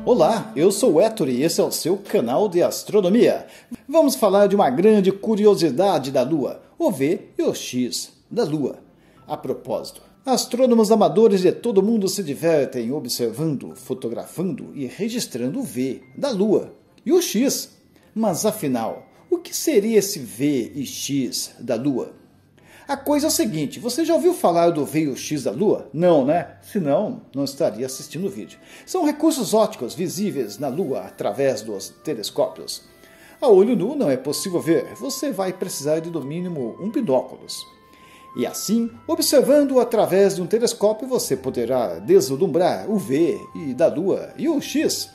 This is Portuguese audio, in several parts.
Olá, eu sou o Héctor e esse é o seu canal de astronomia. Vamos falar de uma grande curiosidade da Lua, o V e o X da Lua. A propósito, astrônomos amadores de todo mundo se divertem observando, fotografando e registrando o V da Lua e o X. Mas afinal, o que seria esse V e X da Lua? A coisa é o seguinte, você já ouviu falar do V e o X da Lua? Não, né? Senão, não estaria assistindo o vídeo. São recursos ópticos visíveis na Lua através dos telescópios. A olho nu não é possível ver, você vai precisar de no mínimo um binóculos. E assim, observando através de um telescópio, você poderá deslumbrar o V da Lua e o X.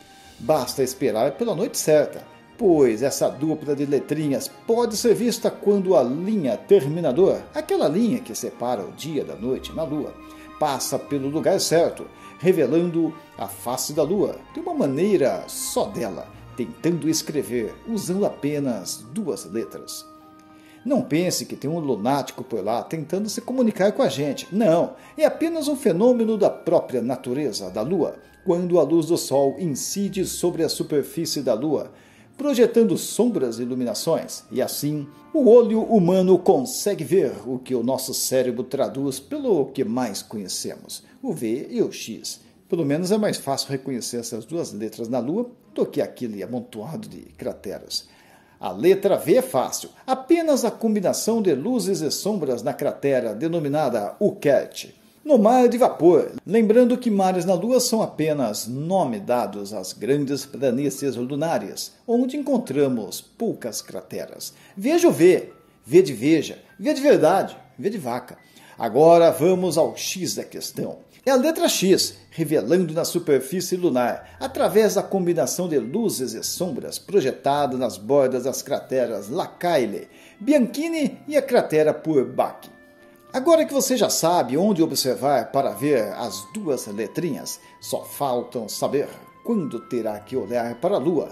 Basta esperar pela noite certa, pois essa dupla de letrinhas pode ser vista quando a linha terminador, aquela linha que separa o dia da noite na Lua, passa pelo lugar certo, revelando a face da Lua de uma maneira só dela, tentando escrever usando apenas duas letras. Não pense que tem um lunático por lá tentando se comunicar com a gente. Não, é apenas um fenômeno da própria natureza da Lua, quando a luz do Sol incide sobre a superfície da Lua, projetando sombras e iluminações, e assim o olho humano consegue ver o que o nosso cérebro traduz pelo que mais conhecemos, o V e o X. Pelo menos é mais fácil reconhecer essas duas letras na Lua do que aquele amontoado de crateras. A letra V é fácil, apenas a combinação de luzes e sombras na cratera denominada Ucat, no mar de vapor. Lembrando que mares na Lua são apenas nome dados às grandes planícies lunares, onde encontramos poucas crateras. Veja o V, V de veja, V de verdade, V de vaca. Agora vamos ao X da questão. É a letra X, revelando na superfície lunar, através da combinação de luzes e sombras projetadas nas bordas das crateras Lacaille, Bianchini e a cratera Purback. Agora que você já sabe onde observar para ver as duas letrinhas, só faltam saber quando terá que olhar para a Lua.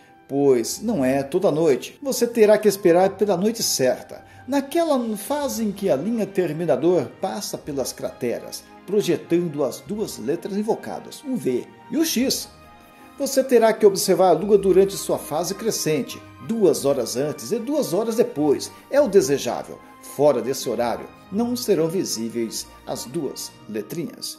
Pois não é toda noite, você terá que esperar pela noite certa, naquela fase em que a linha terminador passa pelas crateras, projetando as duas letras invocadas, o V e o X. Você terá que observar a Lua durante sua fase crescente, 2 horas antes e 2 horas depois, é o desejável. Fora desse horário, não serão visíveis as duas letrinhas.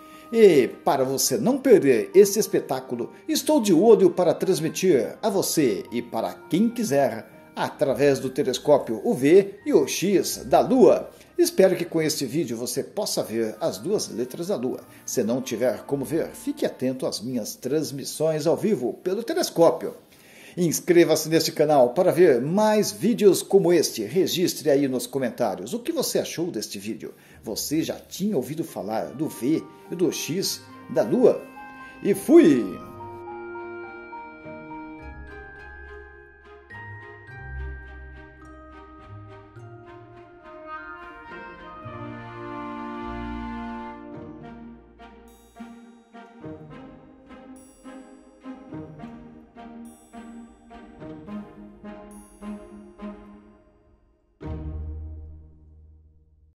E, para você não perder esse espetáculo, estou de olho para transmitir a você e para quem quiser, através do telescópio o V e o X da Lua. Espero que com este vídeo você possa ver as duas letras da Lua. Se não tiver como ver, fique atento às minhas transmissões ao vivo pelo telescópio. Inscreva-se neste canal para ver mais vídeos como este. Registre aí nos comentários o que você achou deste vídeo. Você já tinha ouvido falar do V e do X da Lua? E fui!